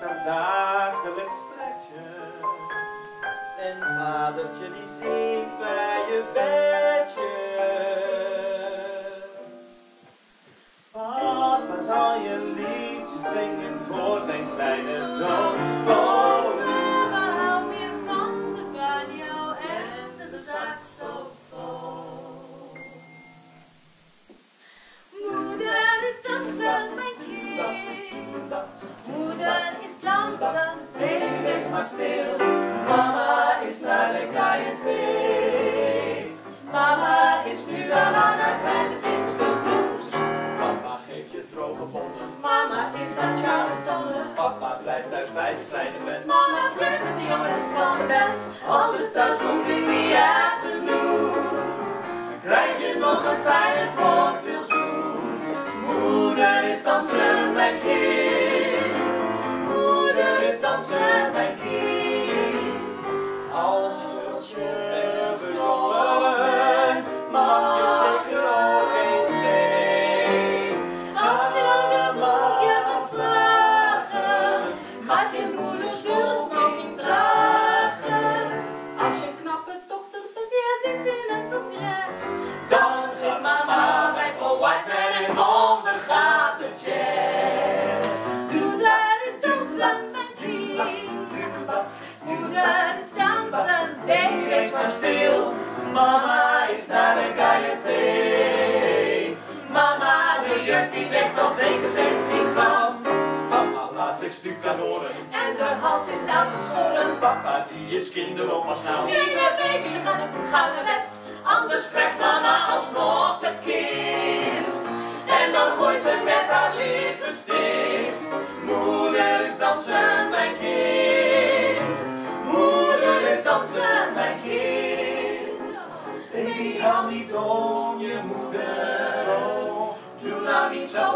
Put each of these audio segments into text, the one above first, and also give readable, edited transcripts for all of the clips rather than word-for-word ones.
dagelijks pretje. En vadertje die zingt bij je bedje. Papa zal je liedjes zingen voor zijn kleine zoon. Oh, mama houdt meer van de banjo en de saxofoon. Moeder is dansen, mijn kind. Moeder is dansen, baby, wees maar stil. Mama is naar de KNT. mama is nu al aan haar 25e blues. Papa geeft je droge bonnen. Mama is aan Charleston. Papa blijft thuis bij zijn kleine vent. Mama flirt met de jongens van de band. Als ze thuis komt in the afternoon, krijg je nog een fijne cocktailzoen. Moeder is dansen, mijn kind. Moeder is dansen, mijn kind. Als je jongen, mag je zeker ook eens mee. Als je dan je broekje gaat vragen, gaat je moeder smoking dragen. Als je een knappe dochter bent, die zit in het congres, Dan zit mama bij Paul Whiteman en ondergaat de jazz. moeder is dansen, mijn kind. Moeder is dansen, Baby, wees maar stil. Mama is naar de KNT. Mama, de jurk die weegt wel zeker 17 gram. Mama laat zich stucadoren. en de hals is uitgeschoren. Papa, die is kinderoppas nou. Iedere baby gaat op een gouden bed, Anders krijgt mama alsnog de gift. En dan gooit ze met haar lippenstift. Moeder is dansen, mijn kind. Moeder is dansen, mijn kind. Baby, hou niet om je moeder. Doe nou niet zo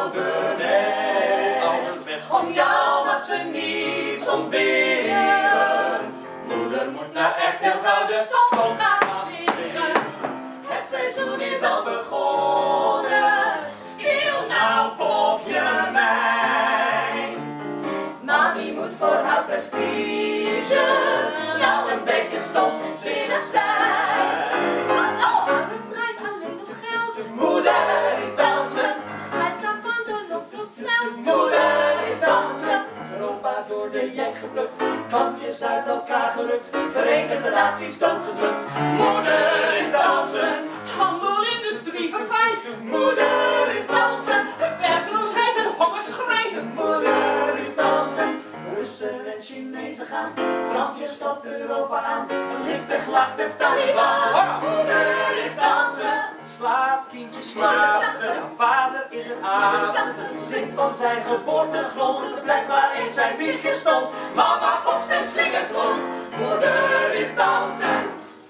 ouderwets. Om jou mag ze niet ontberen. Moeder moet nou echt heel gauw de stok gaan leren. Het seizoen is al begonnen. Stil nou, popje mijn. Mami moet voor haar prestige nou een beetje stomzinnig zijn. oh, alles draait alleen om geld. Moeder is dansen, Hij staat van de lokklok snel. moeder is dansen. Europa door de jenk geplukt, kampjes uit elkaar gerukt, Verenigde Naties doodgedrukt. Moeder is dansen, Handelindustrie verkwijnt. moeder is dansen, Werkloosheid en hongerschrijt. moeder is dansen. Russen en Chinezen gaan, kampjes op Europa aan, listig lacht de Taliban. Moeder is dansen. Slaap, kindje, slaap, jouw vader is een aap. Zingt van zijn geboortegrond, de plek waar eens zijn wiegje stond. Mama fokst en slingert rond, moeder is dansen.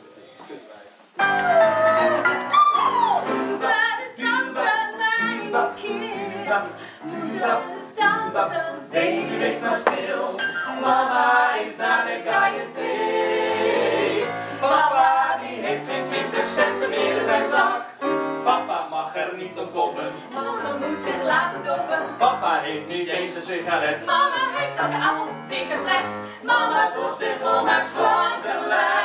Moeder is dansen, mijn kind. Moeder is dansen, Baby, wees nou stil, mama is naar de KNT. Papa, die heeft geen 20 centen meer in zijn zak. Papa mag er niet om kloppen. Mama moet zich laten doppen. Papa heeft niet eens een sigaret. Mama heeft elke avond dikke pret. Mama zorgt zich om haar slanke lijf.